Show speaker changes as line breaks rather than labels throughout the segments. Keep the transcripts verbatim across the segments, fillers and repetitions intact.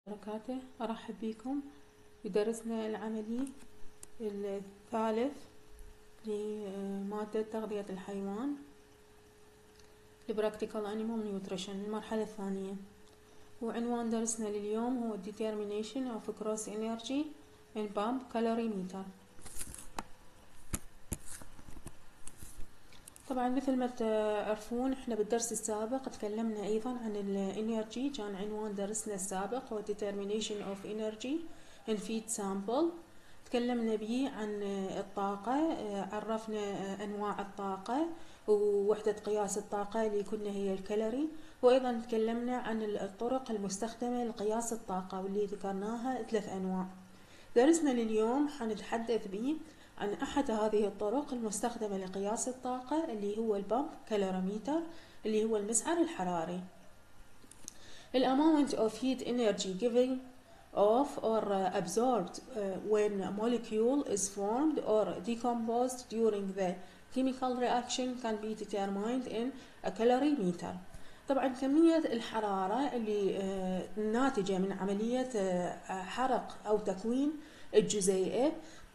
بركاته. أرحب بكم بدرسنا العملي الثالث لمادة تغذية الحيوان لبراكتيكال أنيمال نيوتريشن المرحلة الثانية، وعنوان درسنا لليوم هو Determination of Gross Energy in Pump calorimeter. طبعا مثل ما تعرفون احنا بالدرس السابق تكلمنا ايضا عن الانرجي، كان عنوان درسنا السابق هو Determination of Energy in Feed Sample. تكلمنا به عن الطاقة، عرفنا انواع الطاقة ووحدة قياس الطاقة اللي كنا هي الكالوري، وايضا تكلمنا عن الطرق المستخدمة لقياس الطاقة واللي ذكرناها ثلاث انواع. درسنا لليوم حنتحدث به عن أحد هذه الطرق المستخدمة لقياس الطاقة اللي هو البامب كالوريميتر اللي هو المسعر الحراري. The amount of heat energy given off or absorbed when a molecule is formed or decomposed during the chemical reaction can be determined in a calorimeter. طبعا كمية الحرارة اللي ناتجة من عملية حرق أو تكوين الجزيئة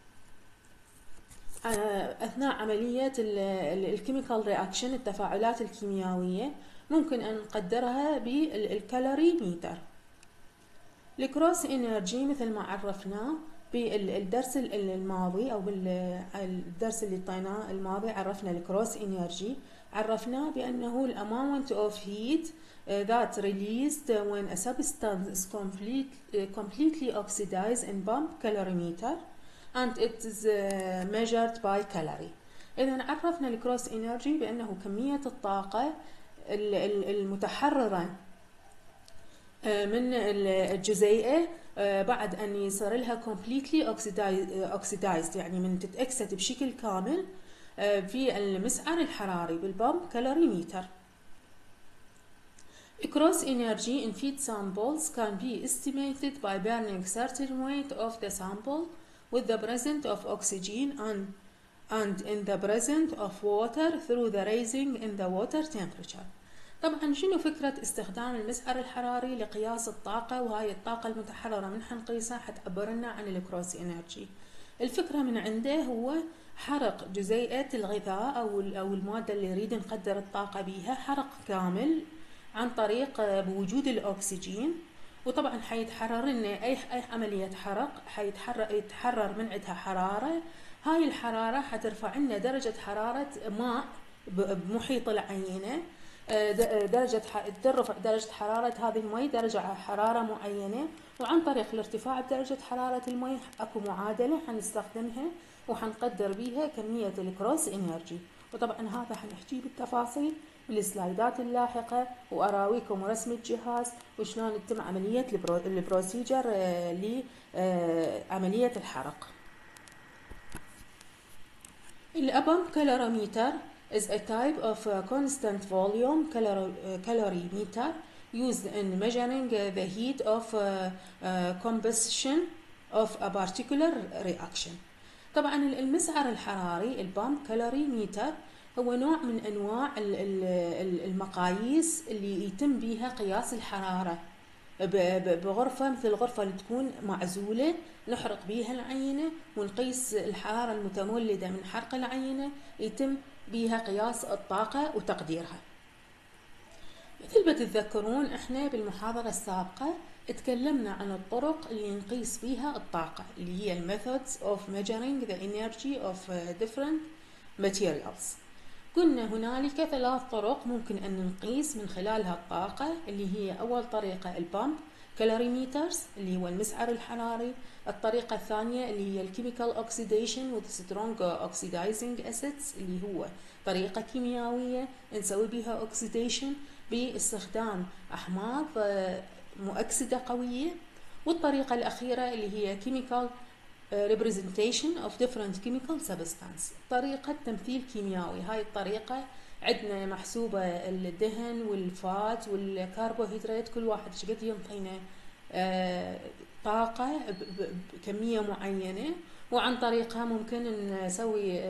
أثناء عملية الكيميكال رياكشن التفاعلات الكيميائية ممكن أن نقدرها بالكالوريميتر. الكروس انرجي مثل ما عرفناه بالدرس الماضي أو بالدرس اللي طيناه الماضي، عرفنا الكروس انرجي، عرفناه بأنه الاماونت of heat that released when a substance is complete, completely oxidized in pump calorimeter and it is measured by calorie. إذا عرفنا الكروس انرجي بأنه كمية الطاقة المتحررة من الجزيئة بعد أن يصير لها completely oxidized، يعني من تتأكسد بشكل كامل في المسعر الحراري بالبامب كالوريميتر. Cross energy in feed samples can be estimated by burning certain weight of the sample with the presence of oxygen and and in the presence of water through the raising in the water temperature. طبعا شنو فكرة استخدام المسعر الحراري لقياس الطاقة، وهاي الطاقة المتحررة من حنقيسها حتعبر لنا عن الكروس انرجي. الفكرة من عنده هو حرق جزيئة الغذاء أو أو المادة اللي نريد نقدر الطاقة بيها، حرق كامل عن طريق بوجود الأكسجين، وطبعا حيتحرر لنا أي أي عملية حرق حيتحرر يتحرر من عندها حرارة. هاي الحرارة حترفع لنا درجة حرارة ماء بمحيط العينة، درجة ترفع درجة حرارة هذه المي درجة حرارة معينة، وعن طريق الارتفاع بدرجة حرارة المي اكو معادلة حنستخدمها وحنقدر بيها كمية الكروس انرجي. وطبعا هذا حنحكيه بالتفاصيل بالسلايدات اللاحقة، وأراويكم رسم الجهاز وشلون تتم عملية البروسيجر لعملية الحرق. البامب calorimeter is a type of constant volume calorimeter used in measuring the heat of combustion of a particular reaction. طبعا المسعر الحراري البامب كالوريميتر هو نوع من انواع المقاييس اللي يتم بها قياس الحرارة بغرفة مثل الغرفة اللي تكون معزولة نحرق بيها العينة ونقيس الحرارة المتولدة من حرق العينة، يتم بها قياس الطاقة وتقديرها. مثل ما تتذكرون احنا بالمحاضرة السابقة اتكلمنا عن الطرق اللي نقيس بيها الطاقة اللي هي methods of measuring the energy of different materials. قلنا هنالك ثلاث طرق ممكن أن نقيس من خلالها الطاقة، اللي هي أول طريقة البامب calorimeters اللي هو المسعر الحراري، الطريقة الثانية اللي هي الchemical oxidation with strong oxidizing acids اللي هو طريقة كيميائية نسوي بها oxidation باستخدام أحماض مؤكسدة قوية، والطريقة الأخيرة اللي هي chemical representation of different chemical substance طريقة تمثيل كيميائي. هاي الطريقة عندنا محسوبة الدهن والفات والكربوهيدرات كل واحد شقد ينطينا طاقة بكمية معينة، وعن طريقها ممكن نسوي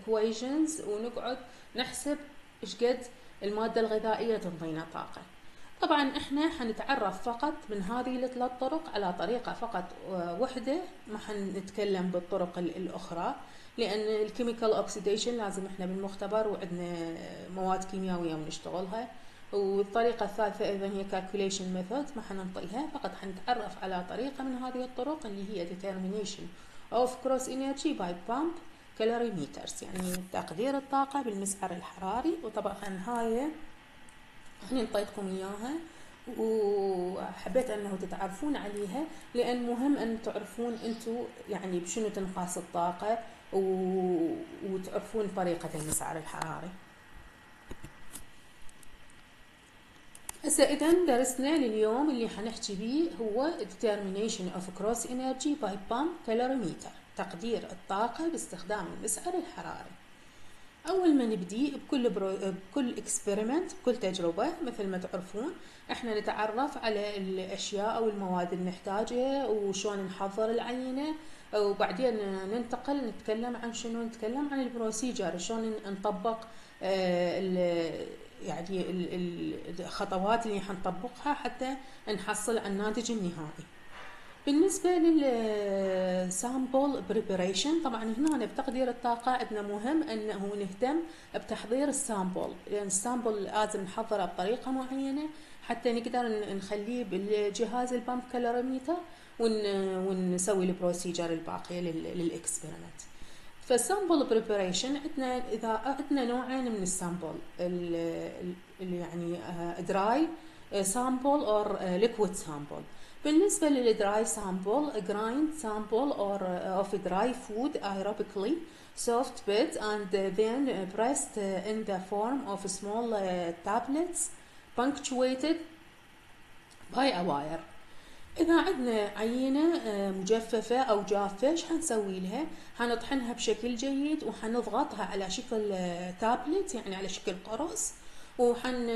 equations ونقعد نحسب شقد المادة الغذائية تنطينا طاقة. طبعا احنا حنتعرف فقط من هذه الثلاث طرق على طريقة فقط وحدة، ما حنتكلم بالطرق الأخرى، لأن الكيميكال اوكسيديشن لازم احنا بالمختبر وعندنا مواد كيميائية ونشتغلها. والطريقة الثالثة أيضا هي calculation method، ما حننطيها، فقط حنتعرف على طريقة من هذه الطرق اللي هي determination of cross energy by pump calorimeters، يعني تقدير الطاقة بالمسعر الحراري. وطبعا هاي أنا انطيتكم إياها وحبيت أنه تتعرفون عليها، لأن مهم أن تعرفون أنتم يعني بشنو تنقاس الطاقة و... وتعرفون طريقة المسعر الحراري. هسه إذا درسنا لليوم اللي حنحكي بيه هو determination of cross energy by pump calorimeter، تقدير الطاقة باستخدام المسعر الحراري. أول ما نبدي بكل برو... بكل اكسبيرمنت، بكل تجربة، مثل ما تعرفون احنا نتعرف على الأشياء أو المواد اللي نحتاجها وشون نحضر العينة، وبعدين ننتقل نتكلم عن شنو، نتكلم عن البروسيجر، شلون نطبق آه ال... يعني الخطوات اللي حنطبقها حتى نحصل على الناتج النهائي. بالنسبة للسامبل بريبريشن، طبعا هنا بتقدير الطاقة عندنا مهم أنه نهتم بتحضير السامبل، لأن السامبل لازم نحضره بطريقة معينة حتى نقدر نخليه بالجهاز البامب كالوريميتر ونسوي البروسيجر الباقية للإكسبيرمنت. فالسامبل بريبريشن عندنا إذا عندنا نوعين من السامبل، اللي يعني دراي سامبل أو ليكويد سامبل. بالنسبة للدراي سامبل grind sample or of dry food aerobically soft bed and then pressed in the form of small tablets punctuated by a wire. إذا عندنا عينة مجففة أو جافة، ايش حنسوي لها؟ حنطحنها بشكل جيد وحنضغطها على شكل تابلت، يعني على شكل قرص، وحن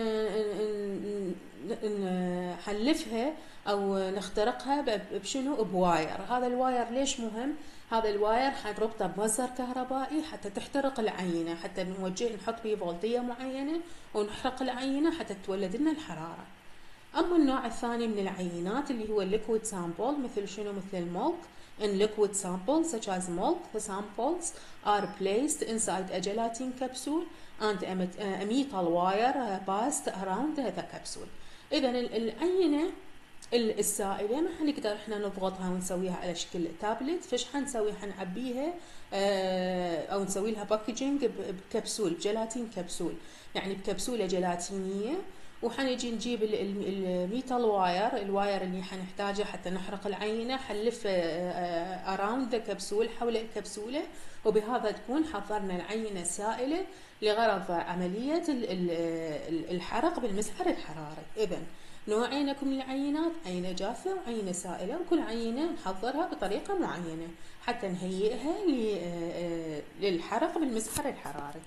نحلفها او نخترقها بشنو؟ بواير. هذا الواير ليش مهم؟ هذا الواير حنربطه بمصدر كهربائي حتى تحترق العينة، حتى نوجه نحط فيه فولتية معينة ونحرق العينة حتى تولد لنا الحرارة. اما النوع الثاني من العينات اللي هو الليكويد سامبل، مثل شنو؟ مثل المولك. In liquid samples such as milk, the samples are placed inside a gelatin capsule and a metal wire passed around the capsule. إذا العينة السائلة ما حنقدر احنا نضغطها ونسويها على شكل تابلت، فايش حنسوي؟ حنعبيها اه او نسوي لها باكجينج بكبسول، بجلاتين كبسول، يعني بكبسولة جلاتينية. وحنجي نجيب الميتال واير، الواير اللي حنحتاجه حتى نحرق العينة، حنلف اراوند ذا كبسول، حول الكبسولة، وبهذا تكون حضرنا العينة السائلة لغرض عملية الحرق بالمسعر الحراري. إذن نوعين لكم من العينات، عينة جافة وعينة سائلة، وكل عينة نحضرها بطريقة معينة حتى نهيئها للحرق بالمسعر الحراري.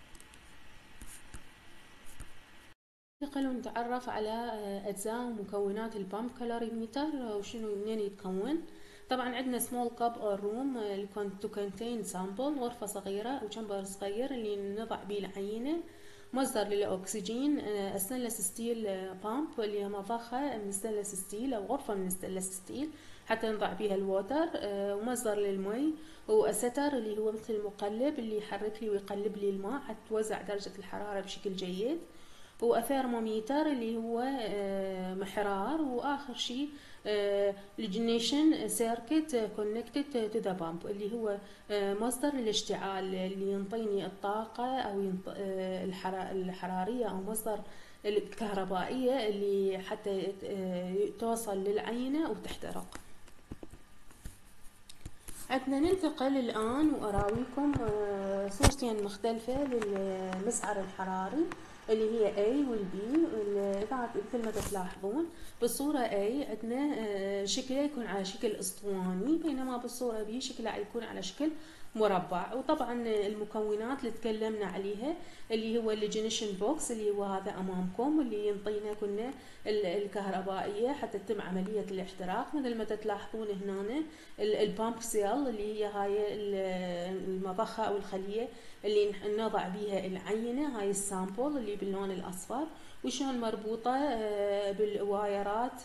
ننتقل ونتعرف على أجزاء ومكونات البامب كالوريميتر وشنو منين يتكون. طبعا عندنا سمول كاب او روم تو كونتين سامبل، غرفة صغيرة وشمبر صغير اللي نضع به العينة، مصدر للأكسجين، ستانلس ستيل بامب اللي هي مضخة من ستانلس ستيل أو غرفة من ستانلس ستيل حتى نضع بها الووتر، ومصدر للمي، وأستر اللي هو مثل المقلب اللي يحرك لي ويقلب لي الماء حتى توزع درجة الحرارة بشكل جيد، وثيرموميتر اللي هو محرار، واخر شيء الجنيشن سيركت كونكتد تو ذا بامب اللي هو مصدر الاشتعال اللي ينطيني الطاقة او الحرارية او مصدر الكهربائية اللي حتى توصل للعينة وتحترق. عندنا ننتقل الآن وأراويكم صورتين مختلفة للمسعر الحراري اللي هي A وال B. مثل ما تلاحظون بالصورة A عندنا شكله يكون على شكل اسطواني، بينما بالصورة B شكله يكون على شكل مربع. وطبعا المكونات اللي تكلمنا عليها اللي هو الجنيشن بوكس اللي هو هذا امامكم، اللي ينطينا كنا الكهربائيه حتى تتم عمليه الاحتراق. مثل ما تلاحظون هنا البامب سيل اللي هي هاي المضخه او الخليه اللي نضع بيها العينه، هاي السامبل اللي باللون الاصفر، وشلون مربوطه بالوايرات،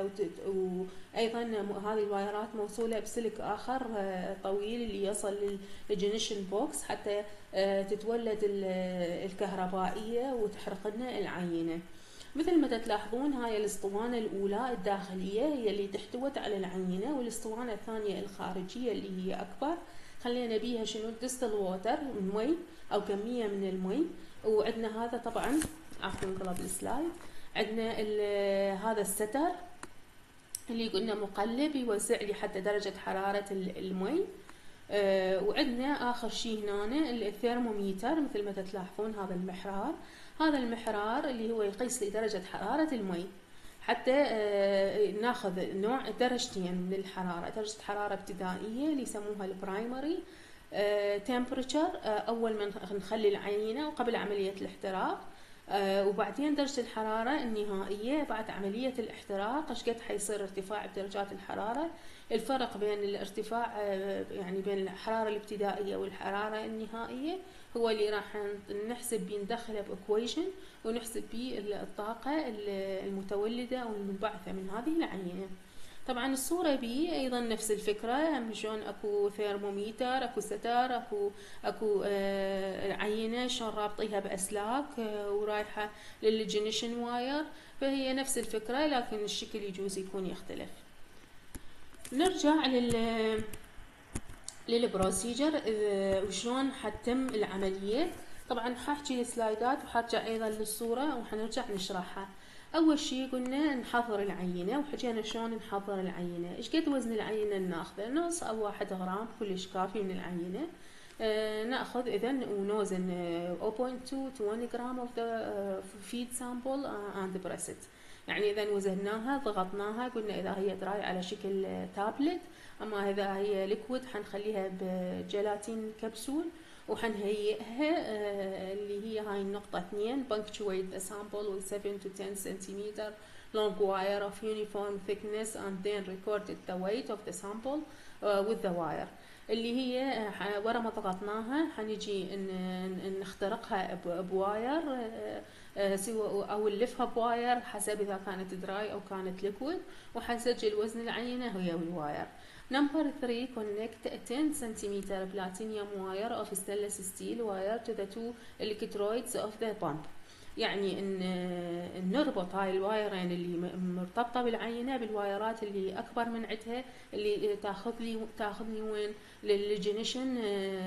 وايضا هذه الوايرات موصوله بسلك اخر طويل اللي يصل للجنيشن بوكس حتى تتولد الكهربائيه وتحرق لنا العينه. مثل ما تلاحظون هاي الاسطوانه الاولى الداخليه هي اللي تحتوت على العينه، والاسطوانه الثانيه الخارجيه اللي هي اكبر خلينا بيها شنو ديستل ووتر، مي او كميه من المي. وعندنا هذا طبعا عفوا انقلب السلايد، عندنا هذا الستر اللي قلنا مقلب يوزع لي حتى درجة حرارة المي. آه وعندنا آخر شيء هنا الثيرموميتر مثل ما تلاحظون، هذا المحرار، هذا المحرار اللي هو يقيس لي درجة حرارة المي حتى آه ناخذ نوع درجتين من الحرارة، درجة حرارة ابتدائية اللي يسموها البرايمري آه تمبريتشر آه أول ما نخلي العينة وقبل عملية الاحتراق، آه وبعدين درجة الحرارة النهائية بعد عملية الاحتراق ايش قد حيصير ارتفاع بدرجات الحرارة. الفرق بين الارتفاع آه يعني بين الحرارة الابتدائية والحرارة النهائية هو اللي راح نحسب بيه، ندخله باكويشن ونحسب بيه الطاقة المتولدة او المنبعثة من هذه العينة. طبعا الصورة بي ايضا نفس الفكرة، هم شلون اكو ثيرموميتر، اكو ستار، اكو اكو آه عينة شلون رابطيها باسلاك آه ورايحة للجنيشن واير، فهي نفس الفكرة لكن الشكل يجوز يكون يختلف. نرجع لل للبروسيجر آه وشلون حتتم العملية. طبعا حاحكي سلايدات وحرجع ايضا للصورة وحنرجع نشرحها. اول شيء قلنا نحضر العينه، وحكينا شلون نحضر العينه، ايش قد وزن العينه ناخذه، نص او واحد غرام كلش كافي من العينه. آه ناخذ اذا ونوزن zero point two to one gram of the uh, feed sample and press it. يعني اذا وزناها ضغطناها قلنا اذا هي دراي على شكل تابلت، اما اذا هي ليكويد حنخليها بجيلاتين كبسول وحنهيئها آه اللي هي هاي النقطة اثنين punctuate the sample with seven to ten centimeter long wire of uniform thickness and then recorded the weight of the sample uh, with the wire. اللي هي آه ورا ما ضغطناها حنجي نخترقها بواير آه آه سواء او نلفها بواير حسب اذا كانت دراي او كانت ليكويد، وحنسجل وزن العينة هي والواير. Number three, connect a ten centimeter platinum wire of stainless steel wire to the two electrodes of the pump. يعني ان نربط هاي الوايرين اللي مرتبطه بالعينه بالوايرات اللي اكبر من عدها اللي تاخذ لي تاخذني وين للجنيشن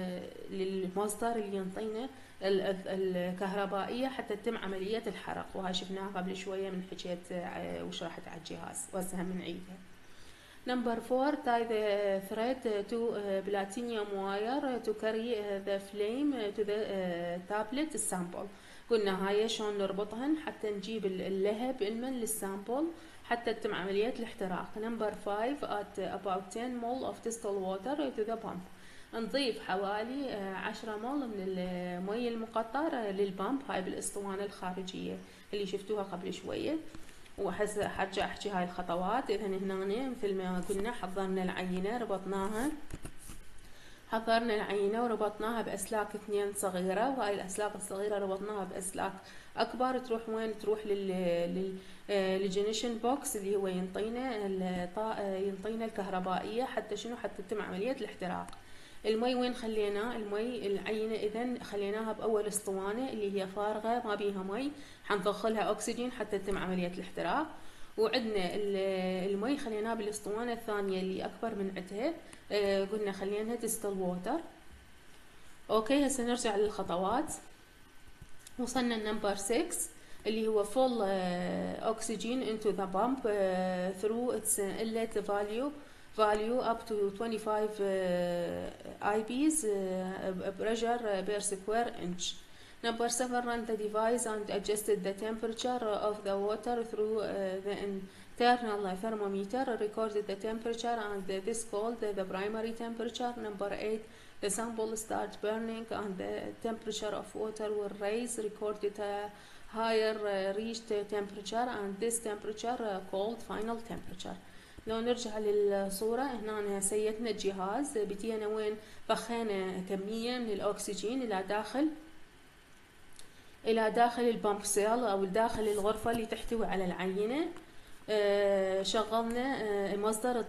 للمصدر اللي ينطينا الكهربائيه حتى تتم عمليه الحرق، وهاي شفناها قبل شويه من حكيت وشرحت على الجهاز وهسه من نعيدها. Number four, tie the thread to uh, platinum wire to carry uh, the flame to the uh, tablet sample. قلنا هاي شلون نربطهن حتى نجيب اللهب المن للسامبل حتى تتم عملية الاحتراق. Number five, at about ten mol of distilled water to the pump. نضيف حوالي عشرة مول من المي المقطر للبامب، هاي بالاسطوانة الخارجية اللي شفتوها قبل شوية. وهسه حرجع احكي هاي الخطوات. اذا هنا مثل ما قلنا حضرنا العينه ربطناها حضرنا العينه وربطناها باسلاك اثنين صغيره، وهاي الاسلاك الصغيره ربطناها باسلاك اكبر تروح وين تروح لل للجنيشن بوكس اللي هو ينطينا ينطينا الكهربائيه حتى شنو حتى تتم عمليه الاحتراق. المي وين خليناه؟ المي العينه اذا خليناها باول اسطوانه اللي هي فارغه ما بيها مي، حنضخ لها اكسجين حتى تتم عمليه الاحتراق. وعندنا المي خليناه بالاسطوانه الثانيه اللي اكبر من عندها، آه قلنا خليناها ديستل ووتر. اوكي هسه نرجع للخطوات. وصلنا النمبر ستة اللي هو full uh, oxygen into the pump uh, through its inlet value value up to twenty-five uh, I P S uh, pressure per square inch. Number seven, run the device and adjust the temperature of the water through uh, the internal thermometer recorded the temperature and this called the primary temperature. Number eight, the sample start burning and the temperature of water will raise, recorded a higher uh, reached temperature and this temperature uh, called final temperature. لو نرجع للصورة هنا سيتنا الجهاز، بدينا وين ضخينا كمية من الأكسجين إلى داخل إلى داخل البامب سيل أو داخل الغرفة اللي تحتوي على العينة. آه شغلنا آه مصدر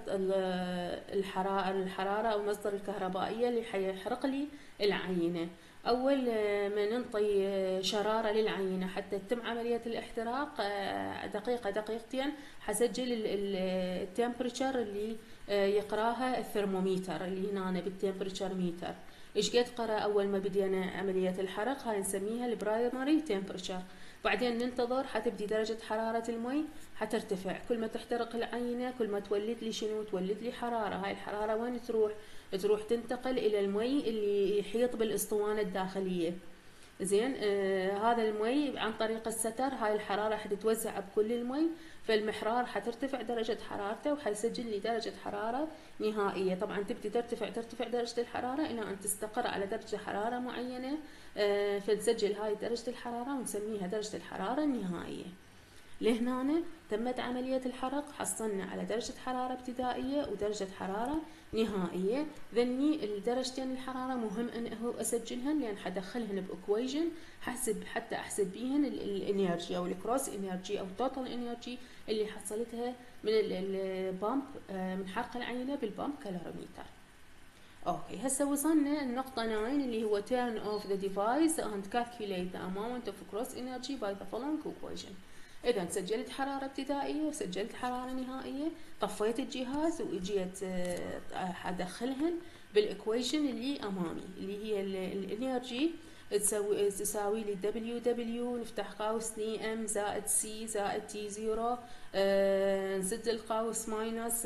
الحرارة الحرارة أو مصدر الكهربائية اللي حيحرق لي العينة. أول آه ما ننطي آه شرارة للعينة حتى تتم عملية الاحتراق آه دقيقة دقيقتين حسجل التمبريتشر اللي آه يقراها الثرموميتر اللي هنا بالتمبريتشر ميتر. إيش قد قرأ أول ما بدينا عملية الحرق؟ هاي نسميها البرايمري تمبريتشر. بعدين ننتظر حتبدي درجة حرارة المي حترتفع، كل ما تحترق العينة كل ما تولد لي شنو؟ تولد لي حرارة. هاي الحرارة وين تروح؟ تروح تنتقل إلى المي اللي يحيط بالأسطوانة الداخلية. زين آه هذا المي عن طريق الستر هاي الحرارة حتتوزع بكل المي، فالمحرار حترتفع درجة حرارته وحيسجل لي درجة حرارة نهائية. طبعا تبدي ترتفع ترتفع درجة الحرارة إلى أن تستقر على درجة حرارة معينة، آه فنسجل هاي درجة الحرارة ونسميها درجة الحرارة النهائية. لهنا تمت عملية الحرق، حصلنا على درجة حرارة ابتدائية ودرجة حرارة نهائية. ذني الدرجتين الحرارة مهم أنه أسجلهن لأن حدخلهن بإكويجن حسب حتى أحسب بيهن الانرجي أو الكروس انرجي أو التوتال انرجي اللي حصلتها من البامب من حرق العينة بالبامب كالوريميتر. اوكي هسه وصلنا النقطة تسعة اللي هو turn off the device and calculate the amount of cross energy by the following equation. إذا سجلت حرارة ابتدائية وسجلت حرارة نهائية، طفيت الجهاز وإجيت أدخلهن بالإكويشن اللي أمامي اللي هي الإنرجي تساوي تساوي لي دبليو دبليو نفتح قوس دي ام زائد سي زائد تي زيرو آه نسد القوس ماينس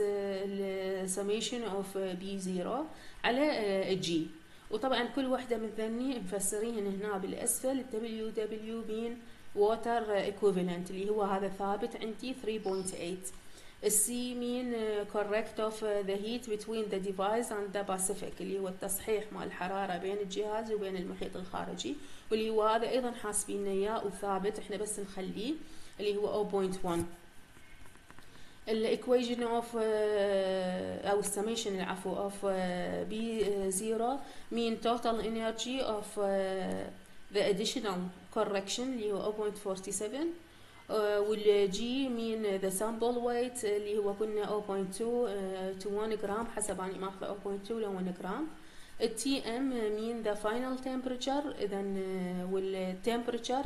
السميشن اوف بي زيرو على آه جي. وطبعا كل واحدة من ذني مفسرين هنا بالأسفل الدبليو دبليو بين water equivalent اللي هو هذا ثابت عندي ثري بوينت ثمانية. السي مين correct of the heat between the device and the Pacific اللي هو التصحيح مال الحرارة بين الجهاز وبين المحيط الخارجي، واللي هو هذا أيضا حاسبينه إياه وثابت احنا بس نخليه اللي هو زيرو بوينت واحد. الايكويشن اوف او السميشن العفو اوف بي زيرو mean total energy of the additional correction اللي هو زيرو بوينت فور سفن، والجي مين ذا سامبل ويت اللي هو كنا زيرو بوينت تو تو واحد جرام حسب اني ماخذه زيرو بوينت تو ل واحد جرام. التي ام مين ذا فاينل تمبريتشر، اذا والتمبريتشر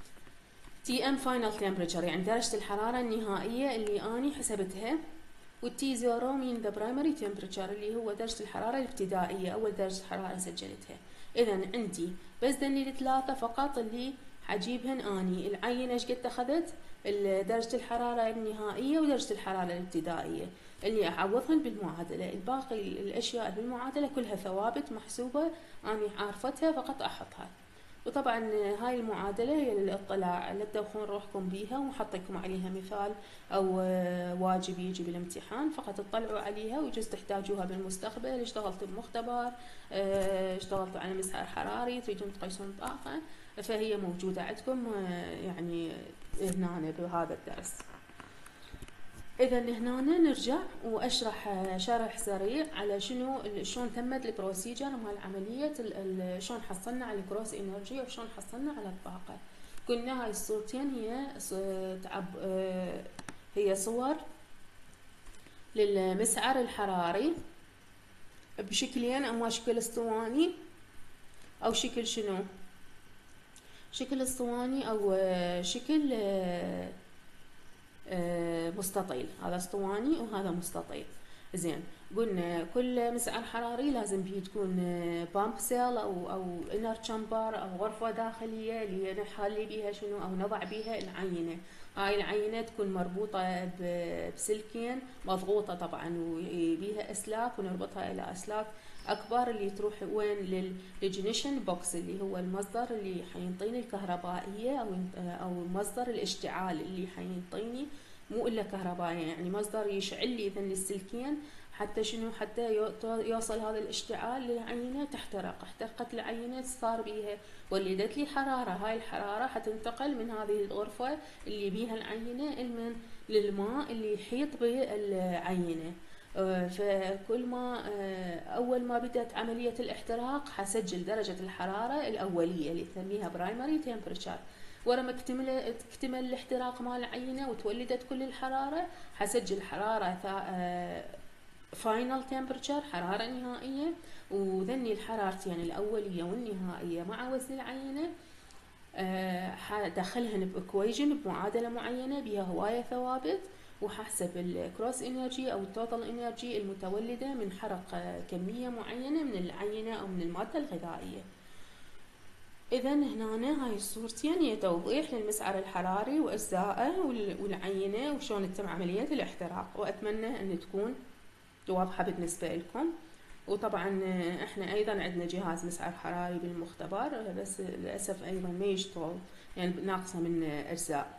تي ام فاينل تمبريتشر يعني درجة الحرارة النهائية اللي اني حسبتها، والتي زيرو مين ذا برايمري تمبريتشر اللي هو درجة الحرارة الابتدائية اول درجة حرارة سجلتها. اذا عندي بس ذني الثلاثة فقط اللي حجيبهن اني العينة ايش قد اخذت درجة الحرارة النهائية ودرجة الحرارة الابتدائية اللي اعوضهن بالمعادلة. الباقي الاشياء بالمعادلة كلها ثوابت محسوبة اني عارفتها فقط احطها. وطبعا هاي المعادلة هي للاطلاع لا تدوخون روحكم بيها ومحطيكم عليها مثال او واجب يجي بالامتحان، فقط تطلعوا عليها ويجوز تحتاجوها بالمستقبل. اشتغلتوا بمختبر، اشتغلتوا على مسعر حراري، تريدون تقيسون طاقة، فهي موجودة عندكم يعني هنا بهذا الدرس. إذا هنا نرجع وأشرح شرح سريع على شنو شلون تمت البروسيجر مال عملية شلون حصلنا على الكروس انرجي وشلون حصلنا على الطاقة. قلنا هاي الصورتين هي تعب هي صور للمسعر الحراري بشكلين، اما شكل اسطواني او شكل شنو شكل اسطواني او شكل مستطيل. هذا اسطواني وهذا مستطيل. زين قلنا كل مسعر حراري لازم بيه تكون بامب سيل او او انر تشامبر او غرفه داخليه اللي نحلي بيها شنو او نضع بيها العينه. هاي العينه تكون مربوطه بسلكين مضغوطه طبعا وبيها اسلاك ونربطها الى اسلاك اكبر اللي تروح وين للجنيشن بوكس اللي هو المصدر اللي حينطيني الكهربائيه او او مصدر الاشتعال اللي حينطيني مو إلا كهربائية، يعني مصدر يشعل لي إذن السلكين حتى شنو، حتى يوصل هذا الاشتعال للعينة تحترق. احترقت العينة صار بيها ولدت لي حرارة، هاي الحرارة حتنتقل من هذه الغرفة اللي بيها العينة المن للماء اللي يحيط بالعينة. فكل ما أول ما بدأت عملية الاحتراق حسجل درجة الحرارة الأولية اللي نسميها primary temperature. ورا ما اكتمل اكتمل الاحتراق مال العينة وتولدت كل الحرارة، حسجل حرارة final temperature، حرارة نهائية. وذني الحرارتين الأولية والنهائية مع وزن العينة حدخلهن بإكويجن بمعادلة معينة بها هواية ثوابت، وححسب الكروس انرجي او التوتال انرجي المتولده من حرق كميه معينه من العينه او من الماده الغذائيه. اذا هنا هاي الصورتين هي توضيح للمسعر الحراري واجزائه والعينه وشلون تتم عمليه الاحتراق، واتمنى ان تكون واضحه بالنسبه لكم. وطبعا احنا ايضا عندنا جهاز مسعر حراري بالمختبر، بس للاسف ايضا ما يشتغل، يعني ناقصه من اجزاء.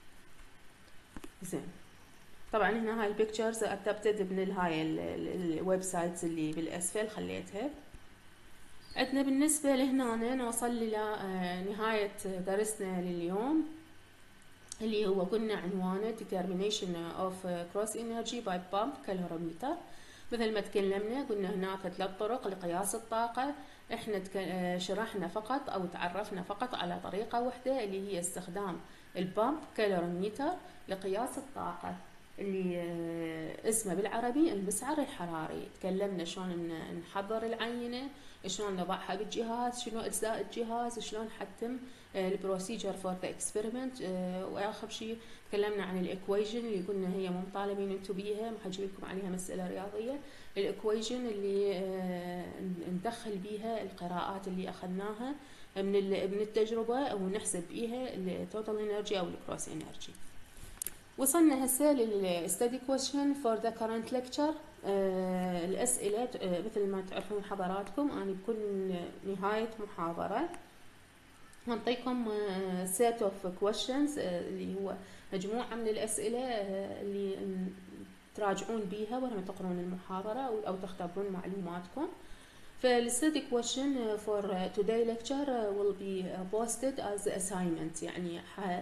زين، طبعا هنا هاي البيكتشرز ادابتد من هاي الويب سايتس اللي بالاسفل خليتها. عندنا بالنسبه لهنا نوصل الى نهايه درسنا لليوم اللي هو قلنا عنوانه determination of cross energy by pump calorimeter. مثل ما تكلمنا قلنا هناك ثلاث طرق لقياس الطاقه، احنا شرحنا فقط او تعرفنا فقط على طريقه واحده اللي هي استخدام البامب كالوريميتر لقياس الطاقه اللي اسمه بالعربي المسعر الحراري. تكلمنا شلون نحضر العينة، شلون نضعها بالجهاز، شنو اجزاء الجهاز، شلون حتم البروسيجر فور ذا اكسبيرمنت. واخر شيء تكلمنا عن الايكويجن اللي قلنا هي مو مطالبين انتم بيها، ما حجيب لكم عليها مسألة رياضية. الايكويجن اللي ندخل بيها القراءات اللي اخذناها من من التجربة ونحسب بيها التوتال انرجي او الكروس انرجي. وصلنا هسه للستدي كويشن فور ذا كرنت ليكتشر. الاسئله آه مثل ما تعرفون حضراتكم انا بكل نهايه محاضره هنعطيكم سيت اوف كويشنز اللي هو مجموعه من الاسئله آه اللي تراجعون بيها ولما تقرون المحاضره او تختبرون معلوماتكم. فالستدي كويشن فور توداي ليكتشر will be posted as assignment، يعني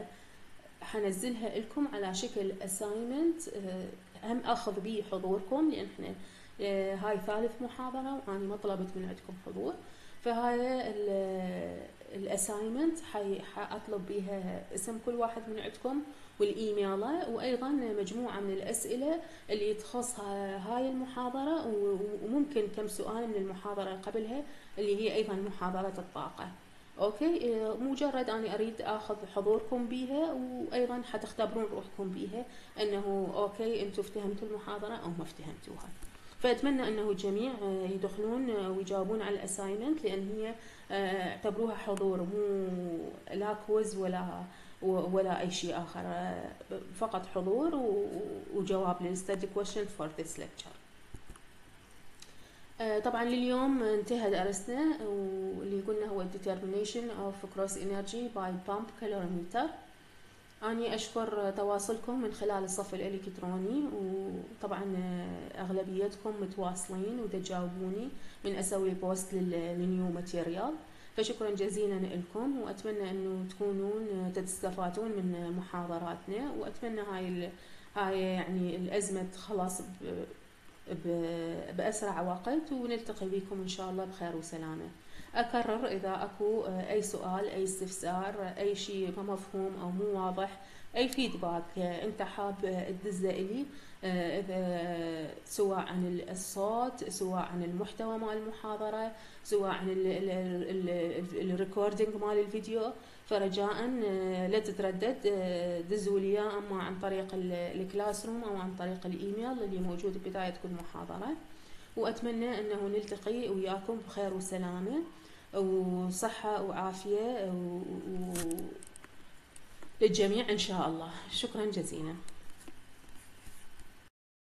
حنزلها لكم على شكل assignment. هم اخذ به حضوركم لان احنا هاي ثالث محاضرة وانا ما طلبت من عندكم حضور، فهاي الاساينمنت حاطلب بها اسم كل واحد من عندكم والايميله، وايضا مجموعة من الاسئلة اللي تخص هاي المحاضرة وممكن كم سؤال من المحاضرة اللي قبلها اللي هي ايضا محاضرة الطاقة. اوكي، مجرد اني اريد اخذ حضوركم بيها وايضا حتختبرون روحكم بيها انه اوكي انتم افتهمتوا المحاضره او ما افتهمتوها. فاتمنى انه الجميع يدخلون ويجاوبون على الاساينمنت، لان هي اعتبروها حضور مو لا كويز ولا ولا اي شيء اخر، فقط حضور وجواب للستدي كويشن فور ذيس ليكتشر. طبعا لليوم انتهى درسنا واللي قلنا هو determination of cross energy by pump calorimeter. أنا أشكر تواصلكم من خلال الصف الإلكتروني، وطبعا أغلبيتكم متواصلين وتجاوبوني من أسوي بوست للنيو ماتيريال، فشكرا جزيلا لكم، وأتمنى أنه تكونون تستفادون من محاضراتنا، وأتمنى هاي هاي يعني الأزمة خلاص بأسرع وقت ونلتقي بكم إن شاء الله بخير وسلامة. أكرر إذا أكو أي سؤال أي استفسار أي شيء ما مفهوم أو مو واضح أي فيدباك أنت حاب تدزه إلي، إذا سواء عن الصوت سواء عن المحتوى مال المحاضرة سواء عن الريكوردينج مال الفيديو، فرجاء لا تتردد دزوا لي اما عن طريق الكلاس روم او عن طريق الايميل اللي موجود ببداية كل محاضرة. واتمنى انه نلتقي وياكم بخير وسلامة وصحة وعافية للجميع ان شاء الله. شكرا جزيلا.